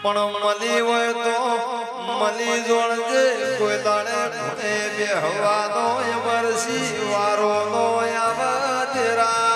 પણ મળી હોય તો મળી જોણજે કોઈ દાડે ખૂણે બેહવાનો વર્ષી વારો નો આવા તેરા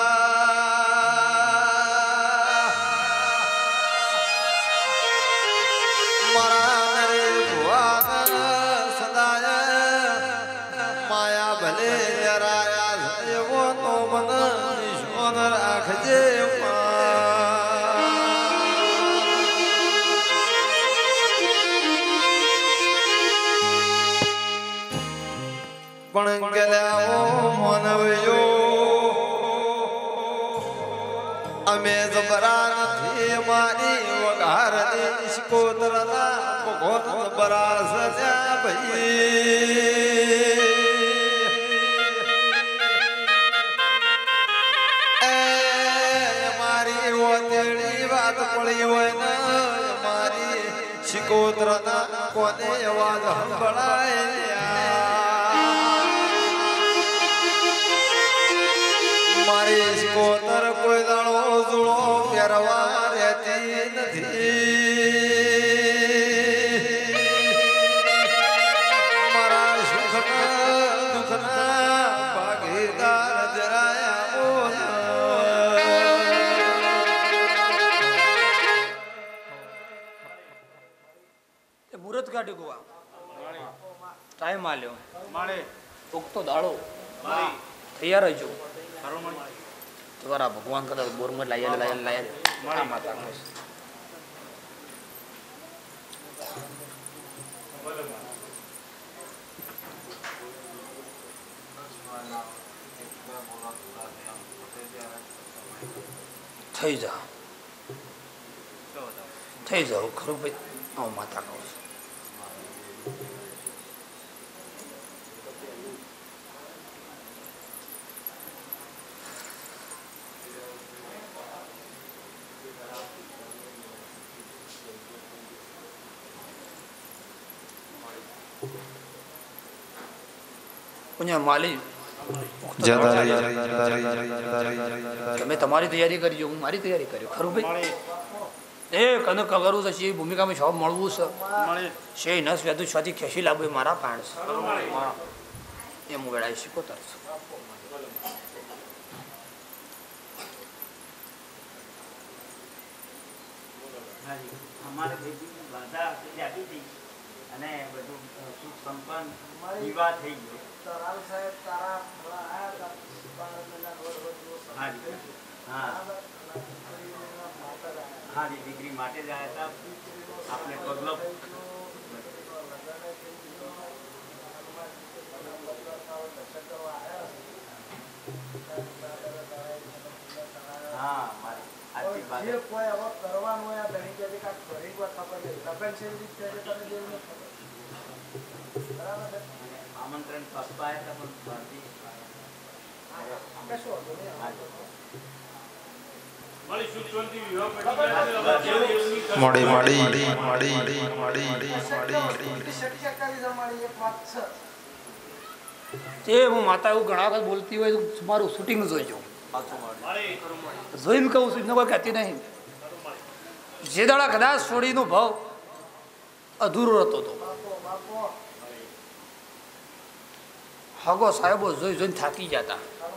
મારા નરે ભુવા સદાય માયા ભલે જરાયા એવો તો મન નિશોન રાખજે પણ ગલ્યાઓ મનવ્યો અમે જબરા નથી મારી વઘારની શિકોતરના ભગોત બરા સજા ભાઈ મારી ઓતેડી વાત પડી હોય ને મારી શિકોતરના કોને અવાજ સંભળાય મારી શિકોતર કોઈ દાડો જુળો પહેરવા રહેતી નથી મારા સુખના દુઃખના ભાગીદાર જરાયા મુહૂર્ત કાઢી ગોવા ટાઈમ આલ્યો માળે ઉગતો દાડો તૈયાર રહેજો તમારા ભગવાન કદાચ બોરમાં લાયા માતા થઈ જાઓ ખરું ભાઈ આવું માતા કહું છું માલી તમે તમારી તૈયારી કરજો હું મારી તૈયારી કર્યો ખરું ભાઈ એ કનક કગરું છે એ ભૂમિકામાં શોપ મળવું છે શે નસ વેદુ છથી ખેંચી લાવવું એ મારા પાણ છે એમ વેળાએ શીખોતર છે અમારે બેબી બાધા આપી હતી અને બધું સુખ સંપન્ન વિવાહ થઈ ગયો હા દીકરી માટે જ આવ્યા હતા આપણે પગલો હા મારી કોઈ હવે કરવાનું હોય ઘણી જગ્યાએ ઘણી વાર ખબર લગ્ન છે બરાબર આમંત્રણ પપ્પા આવ્યા પણ હું માતા એવું ઘણા વખત બોલતી હોય તો મારું શૂટિંગ જોઈજો જોઈને કહું છું કોઈ કહેતી નહીં જે દાડા કદાચ છોડીનો ભાવ અધૂરો રહેતો હતો હગો સાહેબો જોઈ જોઈને થાકી જતા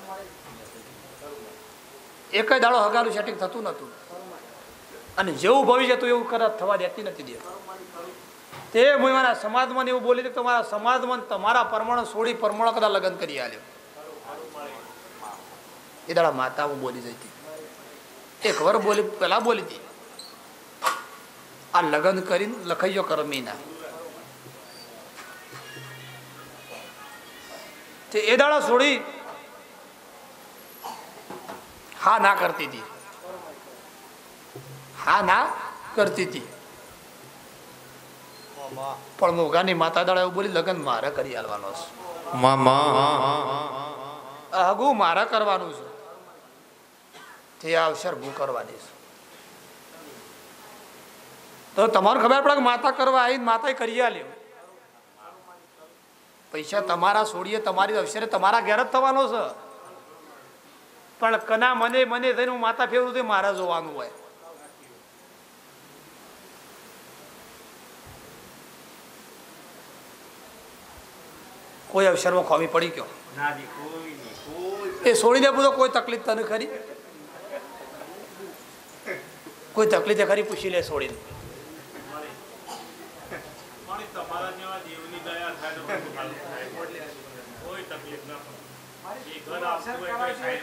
એક જ દાડો હગાનું સેટિંગ થતું નહોતું અને જેવું ભવિષ્ય હતું એવું કદાચ થવા દેતી નથી દે તે હું મારા સમાજમાં એવું બોલી કે તમારા સમાજમાં તમારા પરમાણુ છોડી પરમાણુ કદાચ લગ્ન કરી આલ્યો એ દાડા માતા હું બોલી જતી એક વાર બોલી પેલા બોલી હતી આ લગ્ન કરીને લખાઈજો કરમીના તે એ દાડા છોડી હા ના કરતી હતી પણ મોગાની માતા દાડા એવું બોલી લગ્ન મારે કરી આલવાનો છે હગું મારે કરવાનું છે તે અવસર હું કરવા દઈશ તો તમારું ખબર પડે કે માતા કરવા આવી માતા કરી આલ્યો પૈસા તમારા છોડીએ તમારી અવસરે તમારા ઘેર જ થવાનો છે પણ કના મને થઈને હું માતા ફેરવું તો મારે જોવાનું હોય કોઈ અવસરમાં ખોમી પડી ગયો નાજી કોઈ નહીં કોઈ એ છોડીને પૂછો કોઈ તકલીફ તને ખરી કોઈ તકલીફ ખરી પૂછી લે છોડીને તમારા જેવા દેવની દયા થાય તો બધું સારું થાય. કોઈ તકલીફ ના પડે. એ ઘર આપતું હોય કોઈ સાઈડ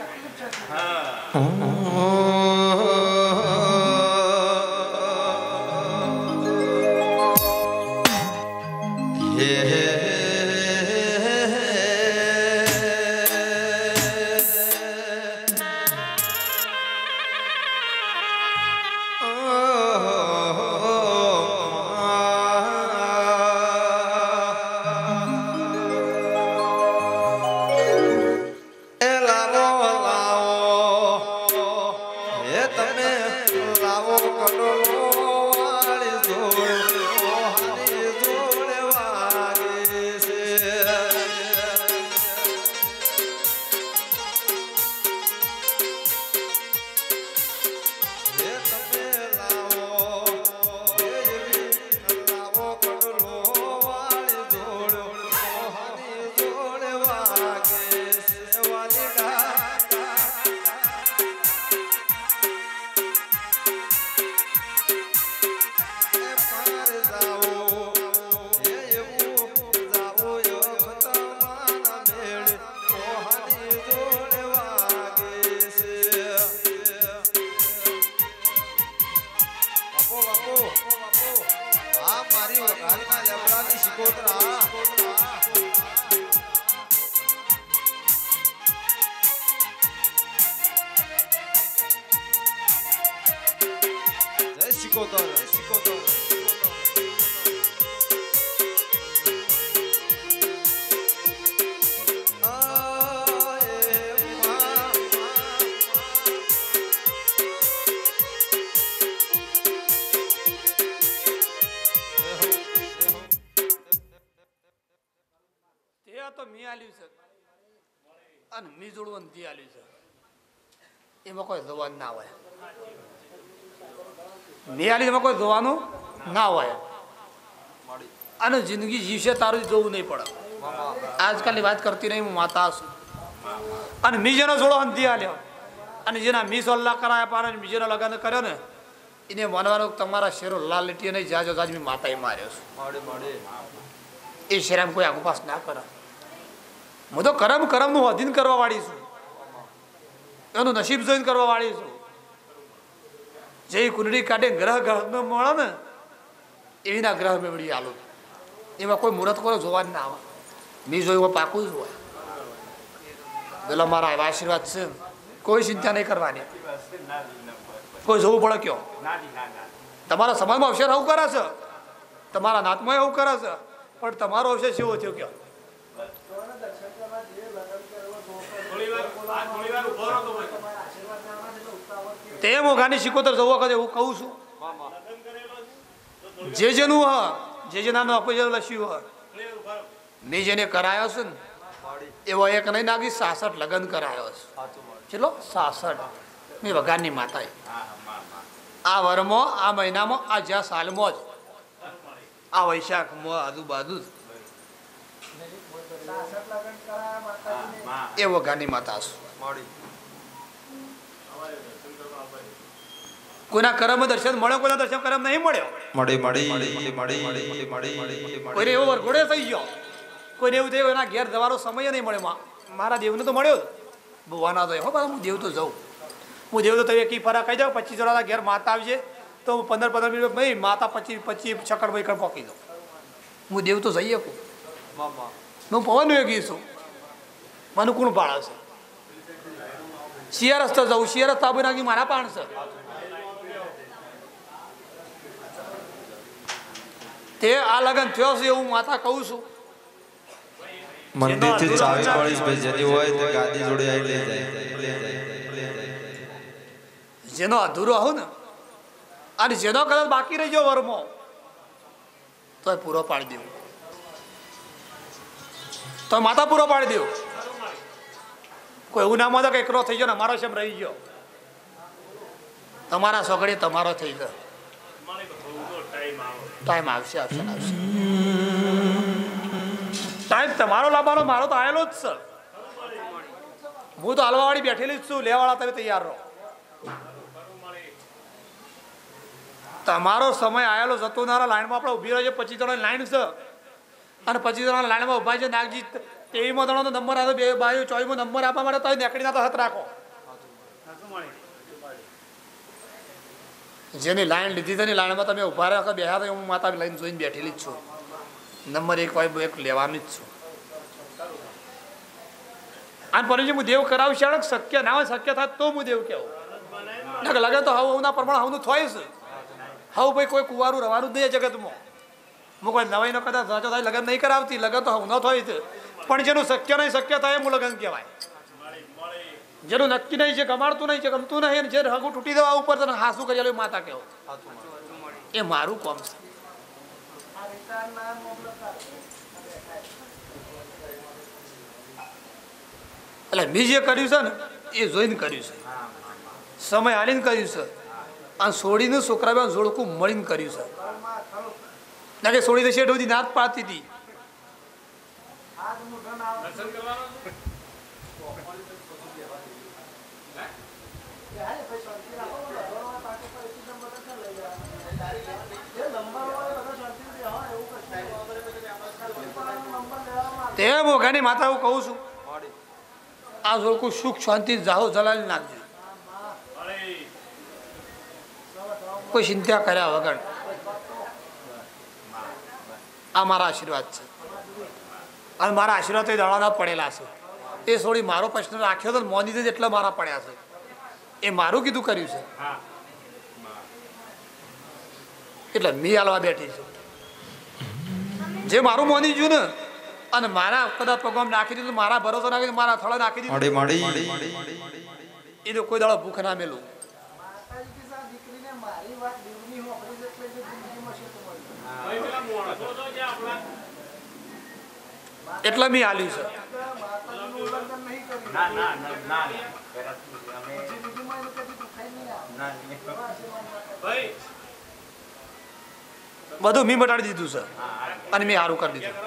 એમાં કોઈ જોવાનું ના હોય નિહાળીમાં કોઈ જોવાનું ના હોય અને જિંદગી જીવશે તારું જોવું નહીં પડે આજકાલની વાત કરતી નહીં હું માતા છું અને મી જેનો જોડો હંધી આલ્યો અને જેના મી સોલ્લા કરાયા પાડે બીજેનો લગ્ન કર્યો ને એને માનવાનું તમારા શેરો લાલ લીટીએ નહીં જાજો જાજ મેં માતાએ માર્યો છું એ શેરામ કોઈ આગુપાસ ના કરે હું તો કરમનું અધીન કરવા વાળી છું એનું નસીબ જોઈને કરવા વાળી છું જે કુંડળી કાઢે ગ્રહ ગ્રહમાં મળે ને એવીના ગ્રહ મેળવી આલું એમાં કોઈ મુહૂર્ત કરો જોવાનું ના આવે મી જોયું પાકું જ હોય પેલા મારા એવા આશીર્વાદ છે કોઈ ચિંતા નહીં કરવાની કોઈ જોવું પડે કયો તમારા સમાજમાં અવસર આવું કરે છે તમારા નાતમાં એવું કરે છે પણ તમારો અવસર કેવો થયો કયો તે મોઘાની શિકોતર જવો વખતે હું કહું છું જે જેનું જે જેનાનું આપણે લખ્યું હોય મેં જેને કરાયો છે ને એવો એક નહીં નાગી 66 લગ્ન કરાયો છે ચલો 66 મેં વગારની માતાએ આ વરમાં આ મહિનામાં આ જ્યાં સાલમાં જ આ વૈશાખમાં આજુબાજુ એ વગારની માતા છે કોઈના કરમ દર્શન મળ્યો કોઈના દર્શન કરમ નહીં મળ્યો કોઈને એવો વરઘોડે થઈ ગયો કોઈને એવું થયું એના ઘેર જવાનો સમય નહીં મળ્યો મારા દેવને તો મળ્યો ભુવાના તો હો હું દેવ તો જાઉં હું દેવ તો તમે કી ફરા કહી જાઉં 25 જણા ઘેર માતા આવશે તો હું 15 મિનિટ ભાઈ માતા 25 છકડ ભાઈ પોકી દઉં હું દેવ તો જઈએ હું પવન વેગી છું મને કોણ પાડે છે શિયા રસ્તા જાઉં શિયા રસ્તા બી નાખી મારા પાણ છે તે આ લગન થયો છે એવું માતા કહું છું મંદિર થી 40 ભાઈ જેની હોય તે ગાદી જોડે આવી લઈ જાય જેનો અધૂરો આવું ને અને જેનો કદાચ બાકી રહી ગયો વર્મો તો પૂરો પાડી દેવું તો માતા પૂરો પાડી દેવું કોઈ એવું ના માનો કે એકલો થઈ ગયો ને અમારો શેમ રહી ગયો તમારા સગડે તમારો થઈ ગયો ટાઈમ આવશે આવશે આવશે સાહેબ તમારો લાવવાનો મારો તો આવેલો જ છે. હું તો હાલવાવાળી બેઠેલી જ છું. લેવાવાળા તમે તૈયાર રહો. તમારો સમય આવેલો જતો નારા લાઈનમાં આપણે ઊભી રહે છે. 25 જણાની લાઈન છે અને 25 જણાની લાઈનમાં ઊભા છે. નાગજી 23મો જણાનો નંબર આવે, 22 24મો નંબર આપવા માટે તમે નેકડીના તો હાથ રાખો. જેની લાઈન લીધી તેની લાઈનમાં તમે ઊભા રાખો બેહ્યા તો હું માતા લાઈન જોઈને બેઠેલી જ છું. નંબર 1 વાય 1 લેવાની જ છું. અને પછી હું દેવ કરાવું શાળક શક્ય ના હોય, શક્ય થાય તો હું દેવ કહેવું. લગે તો હવના પ્રમાણે હવનું થાય છે. હવ ભાઈ કોઈ કુવારું રવાનું જ નહીં જગતમાં. હું કોઈ નવાઈનો કદાચ સાચો થાય લગ્ન નહીં કરાવતી. લગ્ન તો હવ ન થાય છે, પણ જેનું શક્ય નહીં શક્ય થાય એમ લગ્ન કહેવાય. જેનું નક્કી નહીં છે, ગમાડતું નહીં છે, ગમતું નહીં, જે હગું તૂટી દેવા ઉપર તને હાસું કરી માતા કહેવો એ મારું કામ છે. એટલે મેં જે કર્યું છે ને એ જોઈને કર્યું છે, સમય હાલીને કર્યું છે, અને છોડીને છોકરા જોડકું મળીને કર્યું છે. ના કે છોડી તો શેઠ બધી નાત પાડતી હતી. તે મોઘાની માતા હું કહું છું, આ જોડકું સુખ શાંતિ જાહો જલાલી નાખજો. કોઈ ચિંતા કર્યા વગર. આ મારા આશીર્વાદ છે અને મારા આશીર્વાદ એ દાડાના પડેલા છે. એ થોડી મારો પ્રશ્ન રાખ્યો તો મોની જ એટલા મારા પડ્યા છે. એ મારું કીધું કર્યું છે એટલે મેં હાલવા બેઠી છું. જે મારું મોની ગયું ને અને મારા કદાચ પ્રોગ્રામ નાખી દીધું, મારા ભરોસો નાખી દીધું, મારા થળે નાખી દીધું, એ તો કોઈ દાડો ભૂખ ના મેલું. એટલે મેં હાલ્યું છે. બધું મેં બટાડી દીધું છે અને મેં સારું કરી દીધું.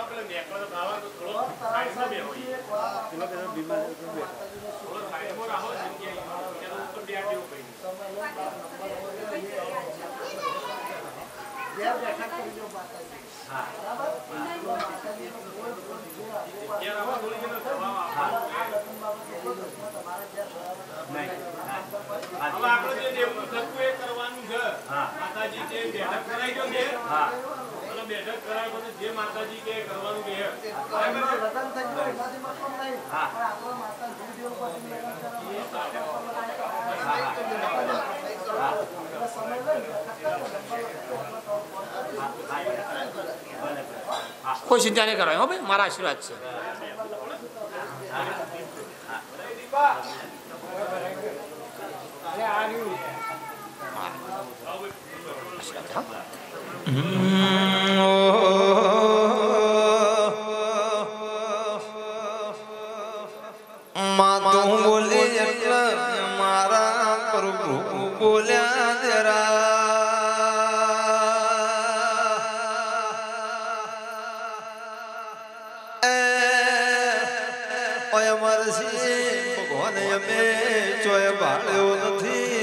કોઈ ચિંતા નહીં કરવાની હો ભાઈ, મારા આશીર્વાદ છે. માતું બોલી એટલે મારા પ્રભુ બોલ્યા જરા. ભગવાન અમે ચોય ભાળ્યો નથી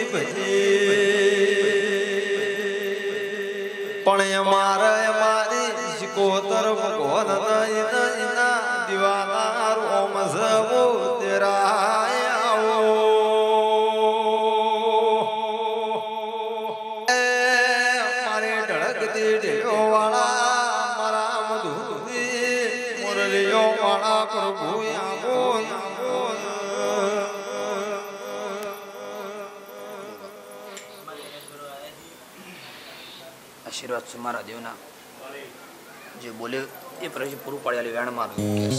પણ અમારે મારી શિકોતર ભગવાન દીવાના રોમ સવો તેરા આવો. મારી ઢળકતી ઢેલો વાળા મારા મધુરી મુરલીઓ વાળા પ્રભુ આવો. આશીર્વાદ છે મારા દેવના. જે બોલે એ પ્રશ્ન પૂરું પાડેલી વેણ મારું કેસ.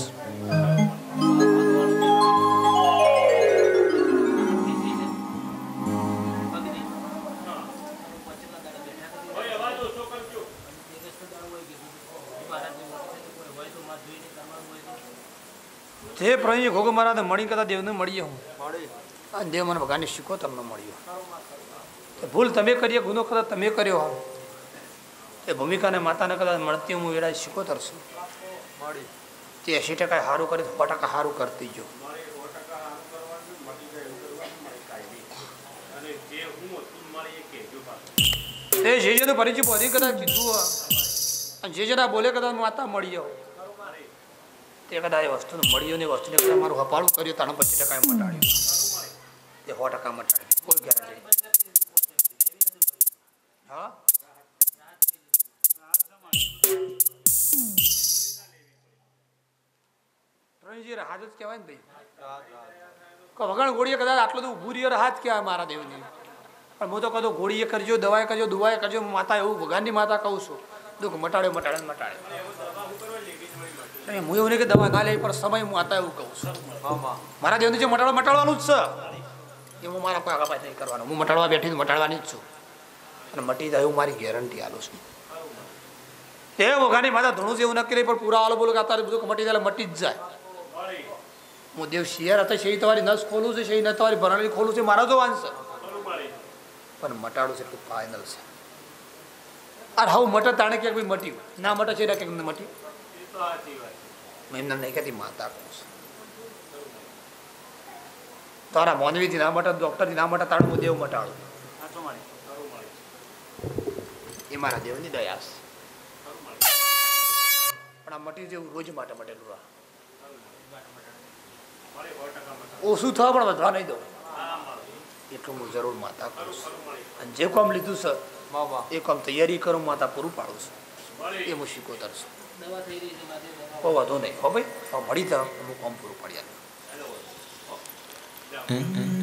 તે પ્રભુ ઘોઘ મારા મળી કદાચ દેવને મળીએ હું અને દેવ મને ભગવાનને શીખો તમને મળ્યો. ભૂલ તમે કરીએ, ગુનો કદાચ તમે કર્યો હો, એ ભૂમિકાને માતાને કદાચ મળતી હું એડા શીખો તરશું. તે 80% સારું કરે 100% સારું કરતી જો તે જે જેનો પરિચય બધી કદાચ કીધું અને જે જેના બોલે કદાચ માતા મળી જાવ તે કદાચ એ વસ્તુને મળ્યો ને વસ્તુને કદાચ મારું હપાળું કર્યું તાણે 25% મટાડ્યું તે 100% મટાડ્યું કોઈ ગેરંટી હા ત્રણજી હાથ જ કહેવાય ને ભાઈ વગણ ઘોડીએ કદાચ આટલો તો ઊભું રહ્યો હાથ કહેવાય મારા દેવની પણ હું તો કદો ઘોડીએ કરજો દવાએ કરજો દુવાએ કરજો માતા એવું ભગવાનની માતા કહું છું દુઃખ મટાડે હું એવું નહીં કે દવા ના લે પણ સમય માતા એવું કહું છું મારા દેવની જે મટાડવાનું જ છે એ હું મારા કોઈ આગા નહીં કરવાનું હું મટાડવા બેઠી મટાડવાની જ છું અને મટી જાય એવું મારી ગેરંટી આલું છું તે વગાની માતા ધણું જેવું નક્કી નહીં પણ પૂરા આલો બોલો કે અત્યારે બધું મટી જાય મટી જ જાય હું દેવ શિયાર હતા છે તમારી નસ ખોલું છે છે ન તમારી ભરણી ખોલું છે મારા જો વાંચશે પણ મટાડું છે એટલું ફાઇનલ છે અરે હવે મટે તાણે ક્યાંક ભાઈ મટ્યું ના મટે છે ક્યાંક મટ્યું એમને નહીં કહેતી માતા કહું છું તારા મોનવીથી ના મટે ડૉક્ટરથી ના મટે તાણે હું દેવ મટાડું એ મારા દેવની દયા છે પણ આ મટી જેવું રોજ માટે મટેલું રહે ઓછું થવા પણ વધવા નહીં દઉં એટલું હું જરૂર માતા કરું છું અને જે કામ લીધું છે એ કામ તૈયારી કરું માતા પૂરું પાડું છું એ હું શીખોતર છું કોઈ વાંધો નહીં હો ભાઈ મળી જાવ હું કામ પૂરું પાડ્યા